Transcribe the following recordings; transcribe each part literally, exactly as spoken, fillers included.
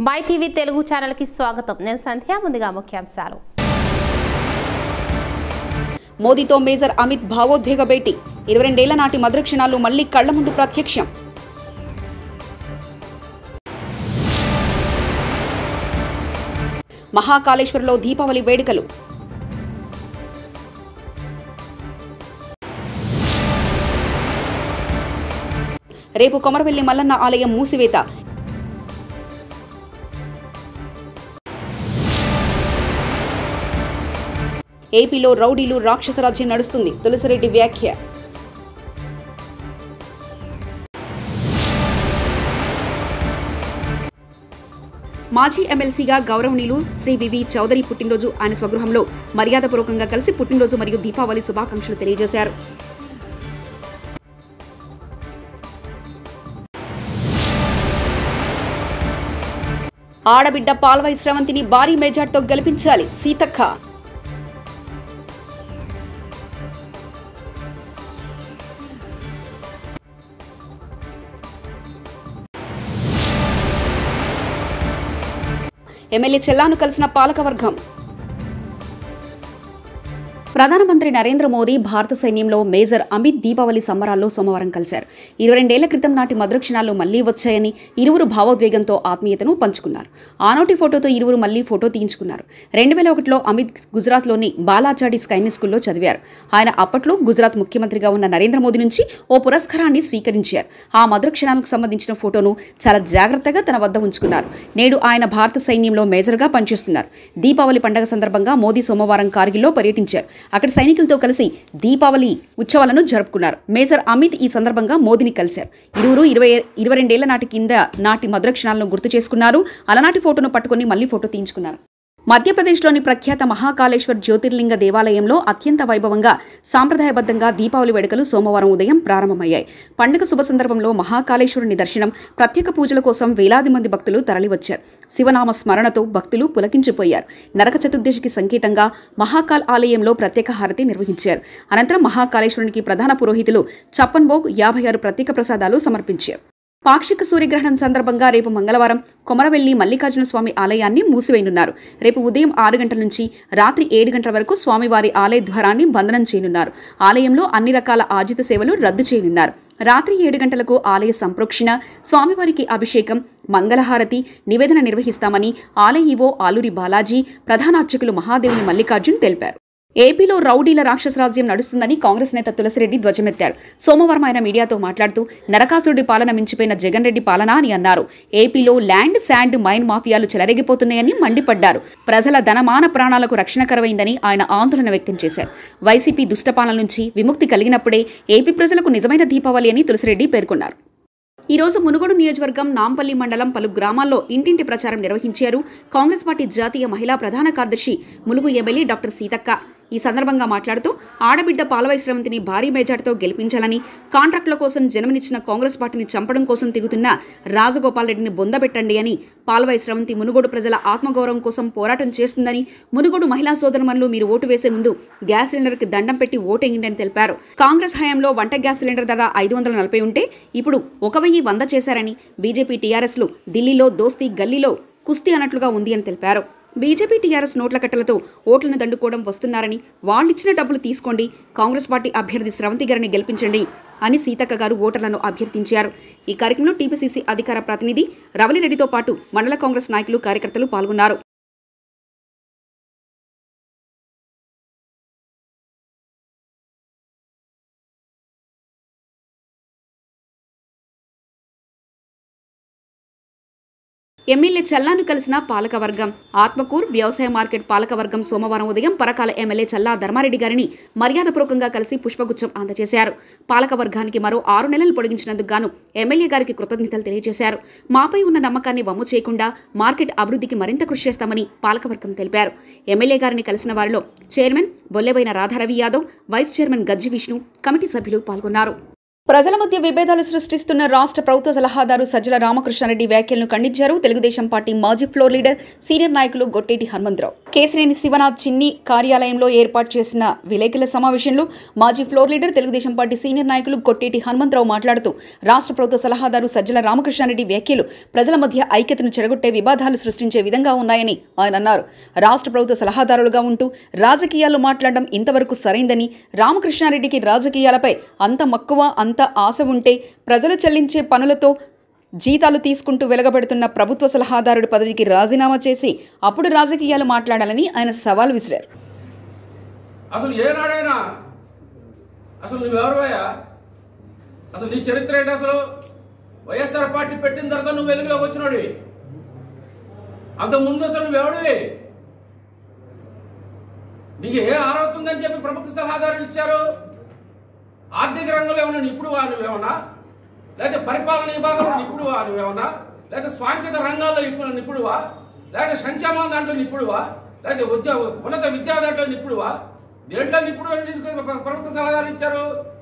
My TV Telugu channel కి స్వాగతం। నేను సంధ్య। ముందుగా ముఖ్యాంశాలు। మోదీతో మేజర్ అమిత్ భావోద్వేగ భేటీ। ఇరవై రెండేళ్ల నాటి మధుర క్షణాలు మళ్లీ కళ్ల ముందు ప్రత్యక్షం। మహాకాళేశ్వర్లో దీపావళి వేడుకలు। రేపు కొమరవెల్లి మల్లన్న ఆలయం మూసివేత। ఏపీలో రౌడీలు రాక్షస రాజ్యం నడుస్తుంది, తులసిరెడ్డి వ్యాఖ్య। మాజీ ఎమ్మెల్సీగా గౌరవనీయులు శ్రీ వివి చౌదరి పుట్టినరోజు ఆయన స్వగృహంలో మర్యాదపూర్వకంగా కలిసి పుట్టినరోజు మరియు దీపావళి శుభాకాంక్షలు తెలియజేశారు। ఆడబిడ్డ పాల్వాయి శ్రవంతిని భారీ మెజార్టీతో గెలిపించాలి సీతక్క। ఎమ్మెల్యే చెల్లాను కలిసిన పాలకవర్గం। ప్రధానమంత్రి నరేంద్ర మోదీ భారత సైన్యంలో మేజర్ అమిత్ దీపావళి సంబరాల్లో సోమవారం కలిశారు। ఇరవై రెండేళ్ల క్రితం నాటి మధుర క్షణాలు మళ్లీ వచ్చాయని ఇరువురు భావోద్వేగంతో ఆత్మీయతను పంచుకున్నారు। ఆనాటి ఫోటోతో ఇరువురు మళ్లీ ఫోటో తీయించుకున్నారు। రెండు వేల ఒకటిలో అమిత్ గుజరాత్లోని బాలాచాడి స్కైని స్కూల్లో చదివారు। ఆయన అప్పట్లో గుజరాత్ ముఖ్యమంత్రిగా ఉన్న నరేంద్ర మోదీ నుంచి ఓ పురస్కారాన్ని స్వీకరించారు। ఆ మధుర క్షణాలకు సంబంధించిన ఫోటోను చాలా జాగ్రత్తగా తన వద్ద ఉంచుకున్నారు। నేడు ఆయన భారత సైన్యంలో మేజర్గా పనిచేస్తున్నారు। దీపావళి పండుగ సందర్భంగా మోదీ సోమవారం కార్గిల్లో పర్యటించారు। అక్కడ సైనికులతో కలిసి దీపావళి ఉత్సవాలను జరుపుకున్నారు। మేజర్ అమిత్ ఈ సందర్భంగా మోదీని కలిశారు। ఇరువురు ఇరవై ఇరవై రెండేళ్ల నాటి కింద నాటి మధుర క్షణాలను గుర్తు చేసుకున్నారు। అలనాటి ఫోటోను పట్టుకుని మళ్లీ ఫోటో తీయించుకున్నారు। మధ్యప్రదేశ్లోని ప్రఖ్యాత మహాకాళేశ్వర్ జ్యోతిర్లింగ దేవాలయంలో అత్యంత వైభవంగా సాంప్రదాయబద్ధంగా దీపావళి వేడుకలు సోమవారం ఉదయం ప్రారంభమయ్యాయి। పండుగ శుభ సందర్భంలో మహాకాళేశ్వరుని దర్శనం, ప్రత్యేక పూజల కోసం వేలాది మంది భక్తులు తరలివచ్చారు। శివనామ స్మరణతో భక్తులు పులకించిపోయారు। నరక చతుర్దశికి సంకేతంగా మహాకాల్ ఆలయంలో ప్రత్యేక హారతి నిర్వహించారు। అనంతరం మహాకాళేశ్వరునికి ప్రధాన పురోహితులు చప్పన్ భోగ్ యాభై ఆరు ప్రత్యేక ప్రసాదాలు సమర్పించారు। పాక్షిక సూర్యగ్రహణం సందర్భంగా రేపు మంగళవారం కొమరవెల్లి మల్లికార్జున స్వామి ఆలయాన్ని మూసివేయనున్నారు। రేపు ఉదయం ఆరు గంటల నుంచి రాత్రి ఏడు గంటల వరకు స్వామివారి ఆలయ ద్వారాన్ని బంధనం చేయనున్నారు। ఆలయంలో అన్ని రకాల ఆజిత సేవలు రద్దు చేయనున్నారు। రాత్రి ఏడు గంటలకు ఆలయ సంప్రోక్షణ, స్వామివారికి అభిషేకం, మంగళహారతి, నివేదన నిర్వహిస్తామని ఆలయ ఈవో ఆలూరి బాలాజీ, ప్రధాన అర్చకులు మహాదేవుని మల్లికార్జున్ తెలిపారు। ఏపీలో రౌడీల రాక్షస రాజ్యం నడుస్తుందని కాంగ్రెస్ నేత తులసిరెడ్డి ధ్వజమెత్తారు। సోమవారం ఆయన మీడియాతో మాట్లాడుతూ నరకాసురుడి పాలన మించిపోయిన జగన్ రెడ్డి పాలన అని అన్నారు। ఏపీలో ల్యాండ్, శాండ్, మైన్ మాఫియాలు చెలరేగిపోతున్నాయని మండిపడ్డారు। ప్రజల ధనమాన ప్రాణాలకు రక్షణ కరువైందని ఆయన ఆందోళన వ్యక్తం చేశారు। వైసీపీ దుష్టపాలన నుంచి విముక్తి కలిగినప్పుడే ఏపీ ప్రజలకు నిజమైన దీపావళి అని తులసిరెడ్డి పేర్కొన్నారు। ఈ రోజు మునుగోడు నియోజకవర్గం నాంపల్లి మండలం పలు గ్రామాల్లో ఇంటింటి ప్రచారం నిర్వహించారు కాంగ్రెస్ పార్టీ జాతీయ మహిళా ప్రధాన కార్యదర్శి ములుగు ఎమ్మెల్యే డాక్టర్ సీతక్క। ఈ సందర్భంగా మాట్లాడుతూ ఆడబిడ్డ పాల్వాయి శ్రవంతిని భారీ మెజార్టీతో గెలిపించాలని, కాంట్రాక్టుల కోసం జన్మనిచ్చిన కాంగ్రెస్ పార్టీని చంపడం కోసం తిరుగుతున్న రాజగోపాల్ రెడ్డిని బొందబెట్టండి అని, పాల్వాయి శ్రవంతి మునుగోడు ప్రజల ఆత్మగౌరవం కోసం పోరాటం చేస్తుందని, మునుగోడు మహిళా సోదరుమణులు మీరు ఓటు వేసే ముందు గ్యాస్ సిలిండర్కి దండం పెట్టి ఓటేయండి అని తెలిపారు। కాంగ్రెస్ హయాంలో వంట గ్యాస్ సిలిండర్ ధర ఐదు వందల నలభై ఉంటే ఇప్పుడు ఒక వెయ్యి వంద చేశారని, బీజేపీ టీఆర్ఎస్లు ఢిల్లీలో దోస్తీ గల్లీలో కుస్తీ అన్నట్లుగా ఉంది అని తెలిపారు। బీజేపీ టీఆర్ఎస్ నోట్ల కట్టలతో ఓట్లను దండుకోవడం వస్తున్నారని, వాళ్ళిచ్చిన డబ్బులు తీసుకోండి, కాంగ్రెస్ పార్టీ అభ్యర్థి స్రవంతి గారిని గెలిపించండి అని సీతక్క గారు ఓటర్లను అభ్యర్థించారు। ఈ కార్యక్రమంలో టీపీసీసీ అధికార ప్రతినిధి రవలిరెడ్డితో పాటు మండల కాంగ్రెస్ నాయకులు, కార్యకర్తలు పాల్గొన్నారు। ఎమ్మెల్యే చల్లాను కలిసిన పాలకవర్గం। ఆత్మకూర్ వ్యవసాయ మార్కెట్ పాలకవర్గం సోమవారం ఉదయం పరకాల ఎమ్మెల్యే చల్లా ధర్మారెడ్డి గారిని మర్యాదపూర్వకంగా కలిసి పుష్పగుచ్చం అందజేశారు। పాలకవర్గానికి మరో ఆరు నెలలు పొడిగించినందుకు గాను ఎమ్మెల్యే గారికి కృతజ్ఞతలు తెలియజేశారు। మాపై ఉన్న నమ్మకాన్ని వమ్ము చేయకుండా మార్కెట్ అభివృద్ధికి మరింత కృషి చేస్తామని పాలకవర్గం తెలిపారు। ఎమ్మెల్యే గారిని కలిసిన వారిలో chairman Bollebaina Radharavi Yadav, vice chairman Gajji Vishnu, committee సభ్యులు పాల్గొన్నారు। ప్రజల మధ్య విభేదాలు సృష్టిస్తున్న రాష్ట్ర ప్రభుత్వ సలహాదారు సజ్జల రామకృష్ణారెడ్డి వ్యాఖ్యలను ఖండించారు తెలుగుదేశం పార్టీ మాజీ ఫ్లోర్ లీడర్ సీనియర్ నాయకులు గొట్టేటి హనుమంతరావు. కేసినేని శివనాథ్ చిన్ని కార్యాలయంలో ఏర్పాటు చేసిన విలేకరుల సమావేశంలో మాజీ floor leader Telugu Desam party senior నాయకులు గొట్టేటి హనుమంతరావు మాట్లాడుతూ రాష్ట్ర ప్రభుత్వ సలహాదారు సజ్జల రామకృష్ణారెడ్డి వ్యాఖ్యలు ప్రజల మధ్య ఐక్యతను చెడగొట్టే వివాదాలు సృష్టించే విధంగా ఉన్నాయని ఆయన అన్నారు. రాష్ట్ర ప్రభుత్వ సలహాదారులుగా ఉంటూ రాజకీయాల్లో మాట్లాడడం ఇంతవరకు సరైందని, రామకృష్ణారెడ్డికి రాజకీయాలపై అంత మక్కువ అంత ఆశ ఉంటే ప్రజలు చెల్లించే పనులతో జీతాలు తీసుకుంటూ వెలగబెడుతున్న ప్రభుత్వ సలహాదారుడి పదవికి రాజీనామా చేసి అప్పుడు రాజకీయాలు మాట్లాడాలని ఆయన సవాల్ విసిరారు. అసలు ఏనాడైనా అసలు నువ్వెవరువయ్యా? అసలు నీ చరిత్ర ఏంటి? అసలు వైఎస్ఆర్ పార్టీ పెట్టిన తర్వాత నువ్వు వెలుగులోకి వచ్చినోడివి. అంతకుముందు అసలు నువ్వెవడివి? నీకు ఏ అర్హత ఉందని చెప్పి ప్రభుత్వ సలహాదారులు ఇచ్చారు? ఆర్థిక రంగంలో ఏమన్నా నిపుణువా నువ్వేమన్నా? లేకపోతే పరిపాలన విభాగంలో నిపుణువా నువ్వేమన్నా? లేకపోతే స్వాంకిత రంగాల్లో నిపుణువా? లేకపోతే సంక్షేమం దాంట్లో నిపుణువా? లేకపోతే ఉద్యోగ ఉన్నత విద్యా దాంట్లో నిపుణువా? దేంట్లో నిపుణులు ప్రభుత్వ సలహాదారులు ఇచ్చారు?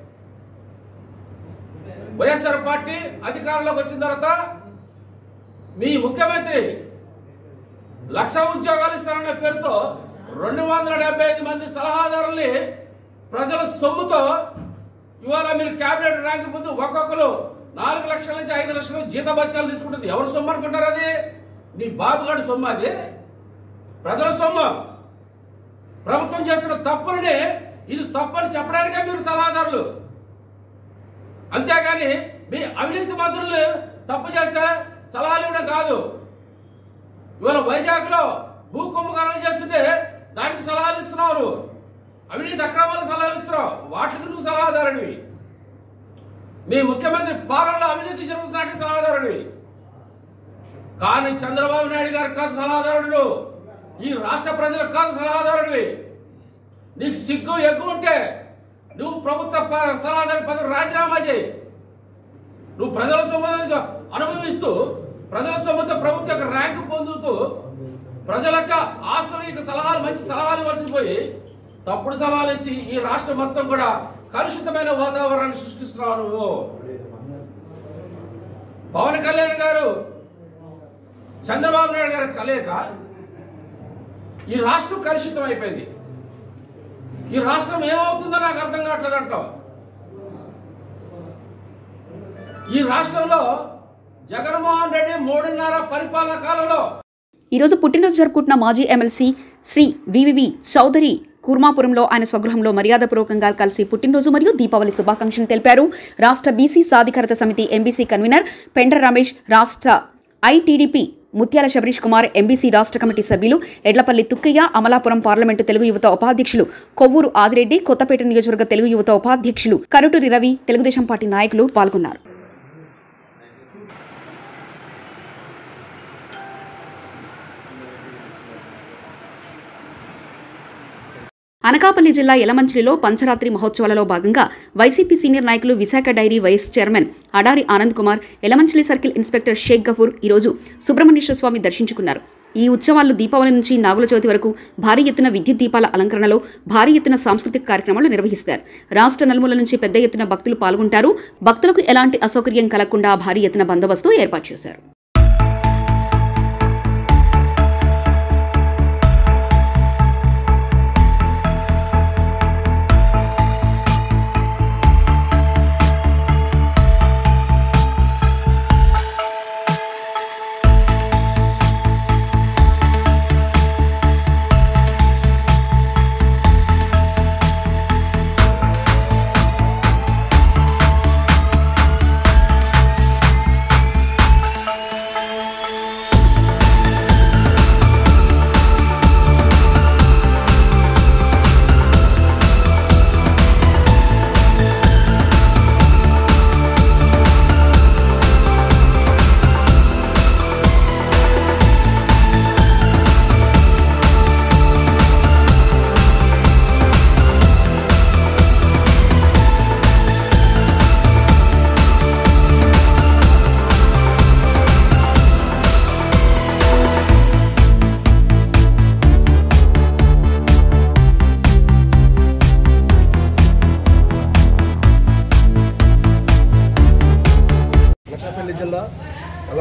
వైఎస్ఆర్ పార్టీ అధికారంలోకి వచ్చిన తర్వాత మీ ముఖ్యమంత్రి లక్ష ఉద్యోగాలు ఇస్తారన్న పేరుతో రెండు వందల డెబ్బై ఐదు మంది సలహాదారుల్ని ప్రజల సొమ్ముతో ఇవాళ మీరు క్యాబినెట్ ర్యాంక్ ముందు ఒక్కొక్కరు నాలుగు లక్షల నుంచి ఐదు లక్షలు జీతభత్యాలు తీసుకుంటుంది. ఎవరు సొమ్ము అనుకుంటారు? అది నీ బాబుగాడి సొమ్ము. అది ప్రజల సొమ్ము. ప్రభుత్వం చేస్తున్న తప్పులని ఇది తప్పని చెప్పడానికే మీరు సలహాదారులు. అంతేగాని మీ అవినీతి మంత్రులు తప్పు చేస్తే సలహాలు ఇవ్వడం కాదు. ఇవాళ వైజాగ్ లో భూ కుంభకోణం చేస్తుంటే దానికి సలహాలు ఇస్తున్నారు. అవినీతి అక్రమాలు సలహాలు ఇస్తున్నావు. వాటికి నువ్వు సలహాదారుడివి. మీ ముఖ్యమంత్రి పాలనలో అవినీతి జరుగుతున్నట్టు సలహాదారుడివి. కానీ చంద్రబాబు నాయుడు గారు కాదు సలహాదారుడు. ఈ రాష్ట్ర ప్రజలకు కాదు సలహాదారుడివి. నీకు సిగ్గు ఎక్కువ ఉంటే నువ్వు ప్రభుత్వ సలహాదారు పదవి రాజీనామా చేయి. నువ్వు ప్రజల సొమ్ము అనుభవిస్తూ ప్రజల సొమ్ముతో ప్రభుత్వ యొక్క ర్యాంకు పొందుతూ ప్రజల యొక్క ఆశ్రయిక సలహాలు మంచి సలహాలు వచ్చిపోయి తప్పుడు సలహాలు ఇచ్చి ఈ రాష్ట్రం మొత్తం కూడా కలుషితమైన వాతావరణాన్ని సృష్టిస్తున్నావు నువ్వు. పవన్ కళ్యాణ్ గారు చంద్రబాబు నాయుడు గారు కలయిక ఈ రాష్ట్రం కలుషితం అయిపోయింది. ఈ రాష్ట్రం ఏమవుతుందో నాకు అర్థం కావట్లేదు అంటావు. ఈ రాష్ట్రంలో జగన్మోహన్ రెడ్డి మూడున్నర పరిపాలన కాలంలో ఈరోజు పుట్టినరోజు జరుపుకుంటున్న మాజీ ఎమ్మెల్సీ శ్రీ వివివి చౌదరి కుర్మాపురంలో ఆయన స్వగృహంలో మర్యాదపూర్వకంగా కలిసి పుట్టినరోజు మరియు దీపావళి శుభాకాంక్షలు తెలిపారు. రాష్ట్ర బీసీ సాధికారత సమితి ఎంబీసీ కన్వీనర్ పెండ్ర రమేష్, రాష్ట్ర ఐటీడీపీ ముత్యాల శబరీష్ కుమార్, ఎంబీసీ రాష్ట్ర కమిటీ సభ్యులు ఎడ్లపల్లి తుక్కయ్య, అమలాపురం పార్లమెంటు తెలుగు యువత ఉపాధ్యక్షులు కొవ్వూరు ఆదిరెడ్డి, కొత్తపేట నియోజకవర్గ తెలుగు యువత ఉపాధ్యక్షులు కరుటూరి రవి, తెలుగుదేశం పార్టీ నాయకులు పాల్గొన్నారు. అనకాపల్లి జిల్లా యలమంచిలిలో పంచరాత్రి మహోత్సవాలలో భాగంగా వైసీపీ సీనియర్ నాయకులు Visakha dairy vice chairman Adari Anand Kumar, Yelamanchili circle inspector Sheikh Gafoor ఈరోజు సుబ్రహ్మణ్యేశ్వర స్వామి దర్శించుకున్నారు. ఈ ఉత్సవాలు దీపావళి నుంచి నాగుల చవితి వరకు భారీ ఎత్తున విద్యుత్ దీపాల అలంకరణలో భారీ ఎత్తున సాంస్కృతిక కార్యక్రమాలు నిర్వహిస్తారు. రాష్ట్ర నలుమూల నుంచి పెద్ద ఎత్తున భక్తులు పాల్గొంటారు. భక్తులకు ఎలాంటి అసౌకర్యం కలగకుండా భారీ ఎత్తున బందోబస్తు ఏర్పాటు చేశారు.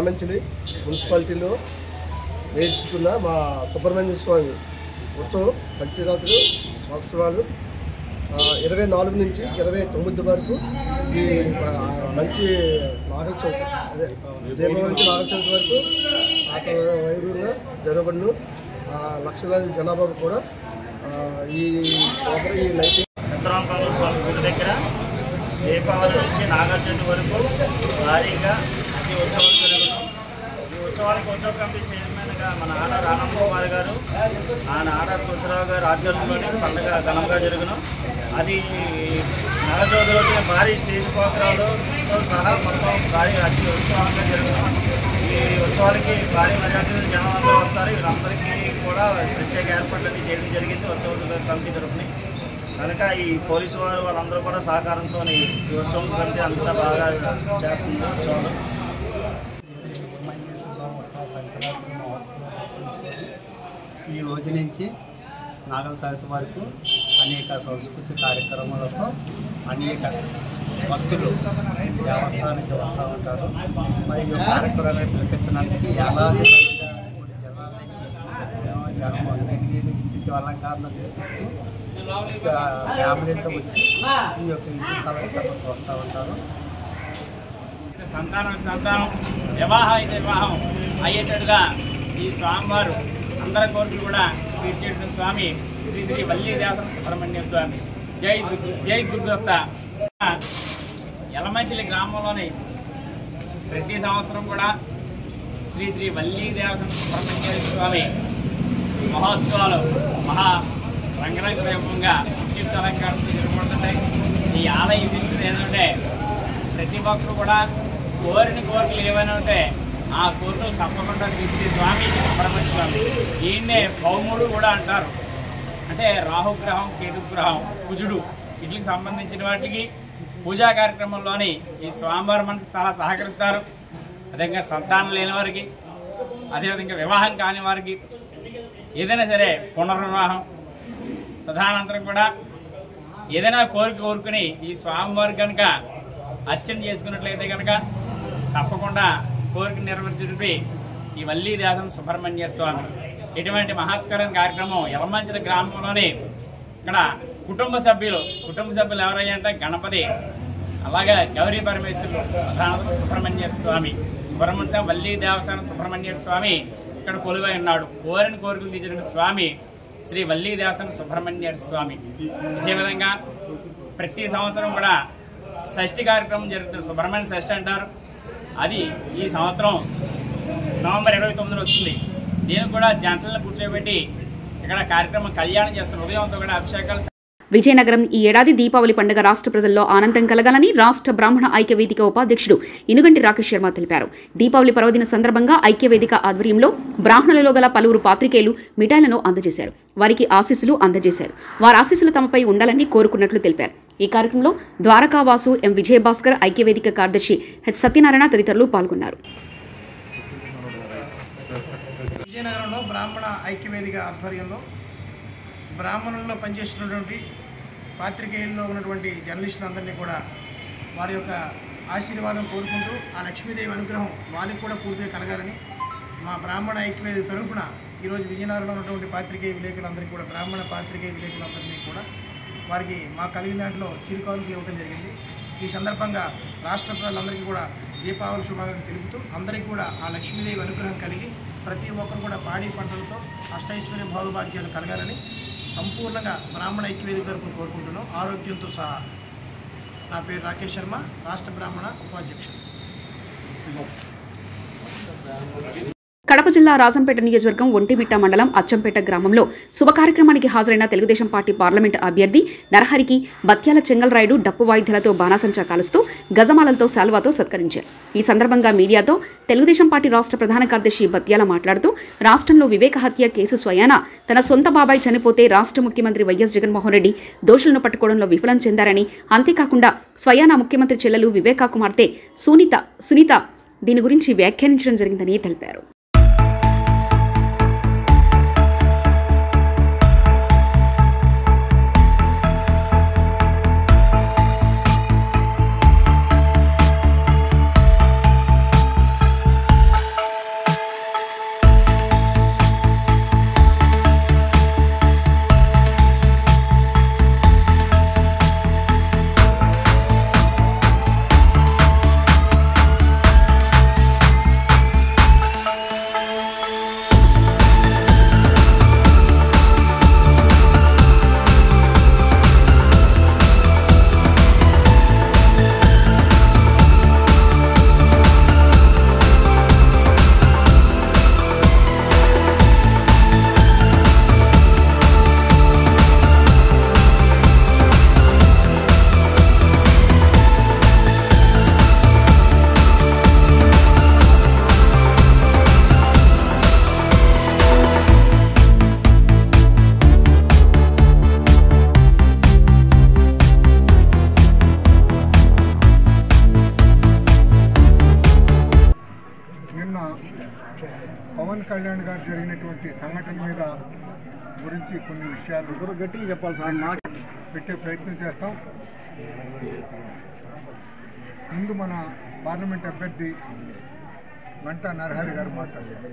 యలమంచిలి మున్సిపాలిటీలో నేర్చుకున్న మా సుబ్రహ్మణ్య స్వామి ఉత్సవం పంచరాత్రులు సంవత్సరాలు ఇరవై నాలుగు నుంచి ఇరవై తొమ్మిది వరకు ఈ మంచి నాగల చవితి అదే దీపావళి నుంచి నాగల చవితి వరకు అక్కడ వైభవంగా జరగబడును. లక్షలాది జనాభా కూడా ఈ ఈ లైటింగ్ చంద్రరామపాల స్వామి గుడి దగ్గర దీపావళి నుంచి నాగల చవితి వరకు భారీగా అతి ఉత్సవాలు జరుగుతాం. ఈ ఉత్సవానికి ఉత్సవ కమిటీ చైర్మన్గా మన ఆడ రామకుమార్ గారు, ఆయన ఆడ తులసిరావు గారు ఆధ్వర్యంలోని పండుగ ఘనంగా జరుగును. అది నాగల చవితి రోజున భారీ స్టేజ్ ప్రోగ్రాంలతో సహా మొత్తం భారీ అతి ఉత్సవంగా జరుగును. ఈ ఉత్సవాలకి భారీ మెజార్టీ జనాలందరూ వస్తారు. వీళ్ళందరికీ కూడా ప్రత్యేక ఏర్పాట్లన్నీ చేయడం జరిగింది ఉత్సవ కమిటీ తరఫున. కనుక ఈ పోలీసు వారు వాళ్ళందరూ కూడా సహకారంతో ఈ ఉత్సవం కమిటీ అంతా బాగా చేస్తుంది. ఉత్సవాలు ఈ రోజు నుంచి నాగల చవితి వరకు అనేక సంస్కృతి కార్యక్రమాలతో అనేక భక్తులు దేవస్థానానికి వస్తూ ఉంటారు. మరియు కార్యక్రమాన్ని పిలిపించడానికి ఏడాది మూడు జిల్లాల నుంచి జనం అన్నింటినీ విద్యుత్ అలంకరణ చేపిస్తూ ఫ్యామిలీతో వచ్చి ఈ యొక్క విద్యుత్ అలంకరణ చూస్తూ ఉంటారు. సంతానం సంతానం వివాహం అయితే వివాహం అయ్యేటట్టుగా ఈ స్వామివారు అందరి కోరికలు కూడా తీర్చేట స్వామి శ్రీ శ్రీ వల్లీ దేవత సుబ్రహ్మణ్య స్వామి. జై జై గురుదత్త. యలమంచిలి గ్రామంలోని ప్రతి సంవత్సరం కూడా శ్రీ శ్రీ వల్లీ దేవత సుబ్రహ్మణ్య స్వామి మహోత్సవాలు మహా రంగరంగ వైభవంగా విద్యుత్ అలంకారంతో జరగబడుతున్నాయి. ఈ ఆలయ విశిష్టత ఏంటంటే ప్రతి ఒక్కరు కూడా కోరిన కోరికలు ఏమైనా ఉంటే ఆ కోరికలు తప్పకుండా తీర్చే స్వామి సుబ్రహ్మణ్య స్వామి. ఈయన్నే భౌముడు కూడా అంటారు. అంటే రాహుగ్రహం, కేతుగ్రహం, కుజుడు వీటికి సంబంధించిన వాటికి పూజా కార్యక్రమంలోని ఈ స్వామివారు మనకు చాలా సహకరిస్తారు. అదేవిధంగా సంతానం లేని వారికి, అదేవిధంగా వివాహం కాని వారికి, ఏదైనా సరే పునర్వివాహం తదనంతరం కూడా ఏదైనా కోరిక కోరుకుని ఈ స్వామివారి కనుక అర్చన చేసుకున్నట్లయితే కనుక తప్పకుండా కోరిక నెరవేర్చేటప్పుడు ఈ వల్లీ దేవత సుబ్రహ్మణ్య స్వామి. ఇటువంటి మహత్కరమైన కార్యక్రమం యలమంచిలి గ్రామంలోని ఇక్కడ కుటుంబ సభ్యులు కుటుంబ సభ్యులు ఎవరయ్యంటే గణపతి, అలాగే గౌరీ పరమేశ్వరులు, ప్రధాన సుబ్రహ్మణ్య స్వామి, సుబ్రహ్మణ్య స్వామి వల్లీ దేవస్థాన సుబ్రహ్మణ్య స్వామి ఇక్కడ కొలువై ఉన్నాడు. కోరిన కోరికలు తీర్చిన స్వామి శ్రీ వల్లీ దేవస్థాన సుబ్రహ్మణ్య స్వామి. ఇదే విధంగా ప్రతి సంవత్సరం కూడా షష్ఠి కార్యక్రమం జరుగుతుంది. సుబ్రహ్మణ్య షష్ఠి అంటారు. అది ఈ సంవత్సరం నవంబర్ ఇరవై తొమ్మిదిన వస్తుంది. దీనికి కూడా జంటలను కూర్చోబెట్టి ఇక్కడ కార్యక్రమం కళ్యాణం చేస్తారు. ఉదయంతో కూడా అభిషేకాలు. విజయనగరం ఈ ఏడాది దీపావళి పండుగ రాష్ట్ర ప్రజల్లో ఆనందం కలగాలని రాష్ట్ర బ్రాహ్మణ ఐక్యవేదిక ఉపాధ్యక్షుడు ఇనుగంటి రాకేష్ శర్మ తెలిపారు. దీపావళి పర్వదిన సందర్భంగా ఐక్యవేదిక ఆధ్వర్యంలో బ్రాహ్మణులలో గల పలువురు పాత్రికేయులు మిఠాయిలను అందజేశారు. వారికి ఆశీస్సులు అందజేశారు. వారి ఆశీస్సులు తమపై ఉండాలని కోరుకున్నట్లు తెలిపారు. ఈ కార్యక్రమంలో ద్వారకావాసు ఎం విజయభాస్కర్, ఐక్యవేదిక కార్యదర్శి హెచ్ సత్యనారాయణ తదితరులు పాల్గొన్నారు. విజయనగరంలో బ్రాహ్మణ ఐక్యవేదిక ఆధ్వర్యంలో బ్రాహ్మణుల్లో పనిచేస్తున్నటువంటి పాత్రికేయుల్లో ఉన్నటువంటి జర్నలిస్టులందరినీ కూడా వారి యొక్క ఆశీర్వాదం కోరుకుంటూ ఆ లక్ష్మీదేవి అనుగ్రహం వారికి కూడా పూర్తిగా కలగాలని మా బ్రాహ్మణ ఐక్యవేదిక తరపున ఈరోజు విజయనగరంలో ఉన్నటువంటి పాత్రికేయ విలేకరులందరికీ కూడా బ్రాహ్మణ పాత్రికేయ విలేకరులందరినీ కూడా వారికి మా కలిగిన దాంట్లో చిరుకానుకలు ఇవ్వడం జరిగింది. ఈ సందర్భంగా రాష్ట్ర ప్రజలందరికీ కూడా దీపావళి శుభాకాంక్షలు తెలుపుతూ అందరికీ కూడా ఆ లక్ష్మీదేవి అనుగ్రహం కలిగి ప్రతి ఒక్కరు కూడా పాడి పంటలతో అష్టైశ్వర్య భోగభాగ్యాలు కలగాలని సంపూర్ణంగా బ్రాహ్మణ ఐక్యవేదిక తరపున కోరుకుంటున్నాం. ఆరోగ్యంతో సహా. నా పేరు రాకేష్ శర్మ, రాష్ట్ర బ్రాహ్మణ ఉపాధ్యక్షుడు. కడప జిల్లా రాజంపేట నియోజకవర్గం ఒంటిమిట్ట మండలం అచ్చంపేట గ్రామంలో శుభ కార్యక్రమానికి హాజరైన తెలుగుదేశం పార్టీ పార్లమెంటు అభ్యర్థి నరహరికి బత్యాల చెంగల్రాయుడు డప్పు వాయిద్యాలతో బాణాసంచా కాలుస్తూ గజమాలలతో శాల్వాతో సత్కరించారు. ఈ సందర్భంగా మీడియాతో తెలుగుదేశం పార్టీ రాష్ట్ర ప్రధాన కార్యదర్శి బత్యాల మాట్లాడుతూ రాష్ట్రంలో వివేక హత్య కేసు స్వయాన తన సొంత బాబాయ్ చనిపోతే రాష్ట్ర ముఖ్యమంత్రి వైఎస్ జగన్మోహన్ రెడ్డి దోషులను పట్టుకోవడంలో విఫలం చెందారని, అంతేకాకుండా స్వయాన ముఖ్యమంత్రి చెల్లెలు వివేకా కుమార్తె సునీత సునీత దీని గురించి వ్యాఖ్యానించడం జరిగిందని తెలిపారు. గారు జరిగినటువంటి సంఘటన మీద గురించి కొన్ని విషయాలు గట్టిగా చెప్పాలి సార్ మాట పెట్టే ప్రయత్నం చేస్తాం. ముందు మన పార్లమెంట్ అభ్యర్థి గంటా నరహరి గారు మాట్లాడారు.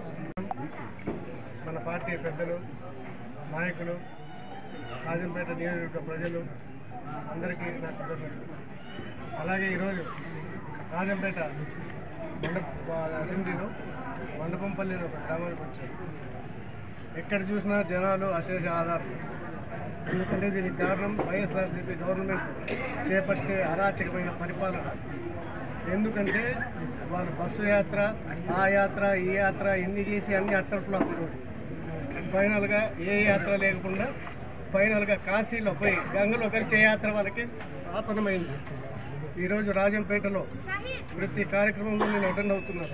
మన పార్టీ పెద్దలు, నాయకులు, రాజంపేట నియోజకవర్గ ప్రజలు అందరికీ నా కృతజ్ఞతలు. అలాగే ఈరోజు రాజంపేట మండప అసెంబ్లీలో మండపంపల్లి ఒక గ్రామానికి వచ్చారు. ఎక్కడ చూసినా జనాలు అశేష ఆధారం. ఎందుకంటే దీనికి కారణం వైఎస్ఆర్సీపీ గవర్నమెంట్ చేపట్టే అరాచకమైన పరిపాలన. ఎందుకంటే వాళ్ళు బస్సు యాత్ర, ఆ యాత్ర, ఈ యాత్ర ఎన్ని చేసి అన్ని అట్టట్లో అప్పుడు ఫైనల్గా ఏ యాత్ర లేకుండా ఫైనల్గా కాశీలో పోయి గంగలో కలిసే యాత్ర వాళ్ళకి ఆపదమైంది. ఈరోజు రాజంపేటలో వృత్తి కార్యక్రమంలో నేను అటెండ్ అవుతున్నాను.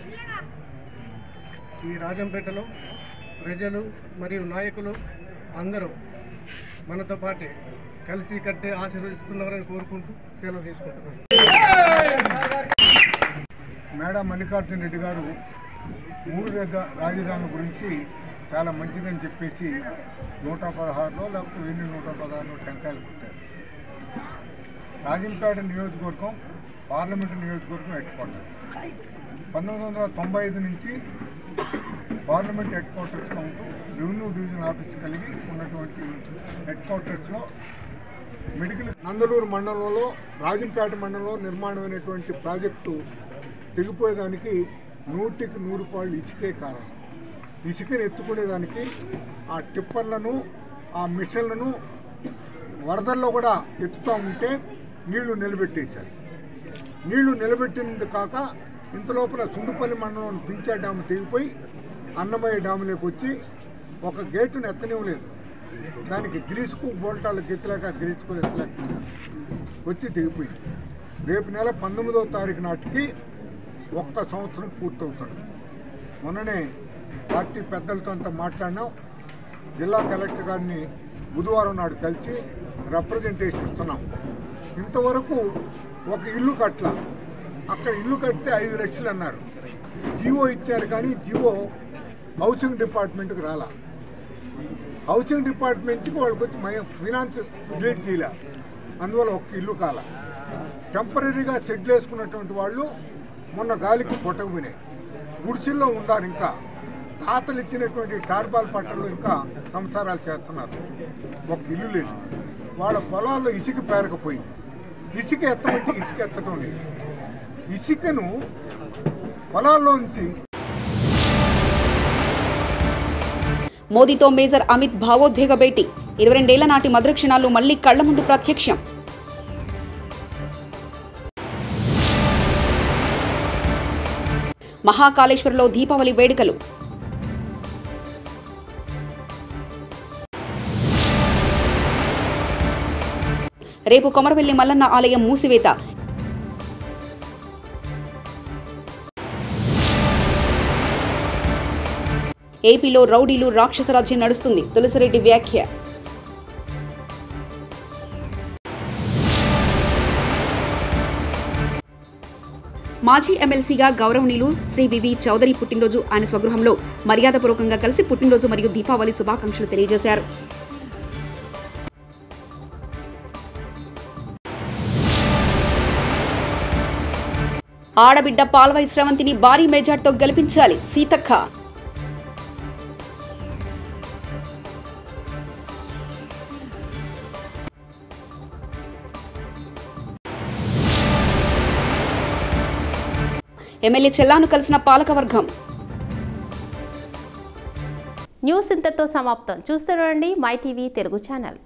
ఈ రాజంపేటలో ప్రజలు మరియు నాయకులు అందరూ మనతో పాటే కలిసి కట్టే ఆశీర్వదిస్తున్నారని కోరుకుంటూ సెలవు తీసుకుంటున్నాను. మేడా మల్లికార్జున రెడ్డి గారు మూడు రాజధానుల గురించి చాలా మంచిదని చెప్పేసి నూట పదహారులో లేకపోతే వెయ్యి నూట పదహారులో టెంకాయలు కొట్టారు. రాజంపేట నియోజకవర్గం పార్లమెంటు నియోజకవర్గం హెడ్ క్వార్టర్స్. పంతొమ్మిది వందల తొంభై ఐదు నుంచి పార్లమెంట్ హెడ్ క్వార్టర్స్గా ఉంటూ రెవెన్యూ డివిజన్ ఆఫీస్ కలిగి ఉన్నటువంటి హెడ్ క్వార్టర్స్లో మెడికల్ నందలూరు మండలంలో రాజంపేట మండలంలో నిర్మాణమైనటువంటి ప్రాజెక్టు తెగిపోయేదానికి నూటికి నూరు పాళ్ళు ఇసుకే కారణం. ఇసుకని ఎత్తుకునేదానికి ఆ టిప్పర్లను, ఆ మిషన్లను వరదల్లో కూడా ఎత్తుతూ ఉంటే నీళ్లు నిలబెట్టేశారు. నీళ్లు నిలబెట్టినది కాక ఇంతలోపల సుండుపల్లి మండలం పించా డ్యాము తెగిపోయి అన్నమయ్య డ్యాములోకి వచ్చి ఒక గేటును ఎత్తనివ్వలేదు. దానికి గ్రీసుకు బోల్టాలకు ఎత్తలేక గ్రీసుకు ఎత్తలేకపోయినారు, వచ్చి తెగిపోయింది. రేపు నెల పంతొమ్మిదవ తారీఖు నాటికి ఒక్క సంవత్సరం పూర్తవుతుంది. మొన్ననే పార్టీ పెద్దలతో అంతా మాట్లాడినాం. జిల్లా కలెక్టర్ గారిని బుధవారం నాడు కలిసి రిప్రజెంటేషన్ ఇస్తున్నాం. ఇంతవరకు ఒక ఇల్లు కట్ల, అక్కడ ఇల్లు కడితే ఐదు లక్షలు అన్నారు. జీవో ఇచ్చారు కానీ జీవో హౌసింగ్ డిపార్ట్మెంట్కి రాలా. హౌసింగ్ డిపార్ట్మెంట్కి వాళ్ళకి వచ్చి మై ఫినాన్స్ రిలీజ్ చేయలే. అందువల్ల ఒక్క ఇల్లు కాల. టెంపరీగా షెడ్లు వేసుకున్నటువంటి వాళ్ళు మొన్న గాలికి కొట్టకపోయినాయి. గుడిసెల్లో ఉన్నారు. ఇంకా తాతలు ఇచ్చినటువంటి టార్పాల్ పట్టణంలో ఇంకా సంసారాలు చేస్తున్నారు. ఒక ఇల్లు లేదు. వాళ్ళ పొలాల్లో ఇసుక పేరకపోయింది. ఇసుక ఎత్తమంటే ఇసుక ఎత్తడం లేదు. ఇసుకను పొలాల్లోంచి మోదీతో మేజర్ అమిత్ భావోద్వేగ భేటీ. ఇరవై రెండేళ్ల నాటి మధుర క్షణాలు మళ్లీ కళ్ల ముందు ప్రత్యక్షం. మహాకాళేశ్వర్లో దీపావళి వేడుకలు. రేపు కొమరవెల్లి మల్లన్న ఆలయం మూసివేత. ఏపీలో రౌడీలు రాక్షస రాజ్యం నడుస్తుంది. తులసిరెడ్డి వ్యాఖ్య. మాజీ ఎమ్మెల్సీగా గౌరవనీయులు శ్రీ వివి చౌదరి పుట్టినరోజు ఆయన స్వగృహంలో మర్యాదపూర్వకంగా కలిసి పుట్టినరోజు మరియు దీపావళి శుభాకాంక్షలు తెలియజేశారు. ఆడబిడ్డ పాల్వై శ్రవంతిని భారీ మెజార్టీతో గెలిపించాలి సీతక్క. ఎమ్మెల్యే చెల్లాను కలిసిన పాలకవర్గం. న్యూస్ ఇంతతో సమాప్తం. చూస్తూ ఉండండి మై టీవీ తెలుగు ఛానల్.